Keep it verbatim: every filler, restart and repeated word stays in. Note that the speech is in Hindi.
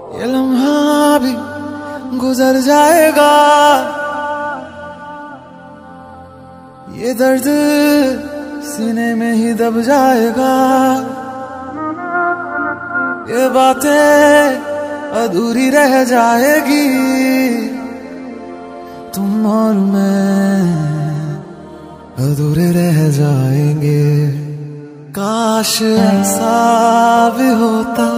ये लम्हा भी गुजर जाएगा, ये दर्द सीने में ही दब जाएगा, ये बातें अधूरी रह जाएगी, तुम और मैं अधूरे रह जाएंगे। काश ऐसा भी होता